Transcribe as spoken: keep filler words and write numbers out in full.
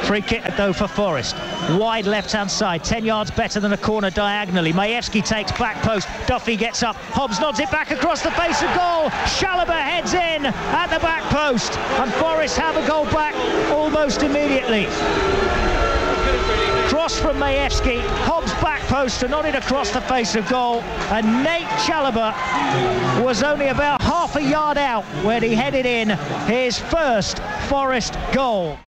Free kick though for Forest. Wide left-hand side, ten yards better than a corner diagonally. Majewski takes back post. Duffy gets up. Hobbs nods it back across the face of goal. Chalobah heads in at the back post, and Forest have a goal back almost immediately. Cross from Majewski. Hobbs back post and nodded across the face of goal. And Nate Chalobah was only about half a yard out when he headed in his first Forest goal.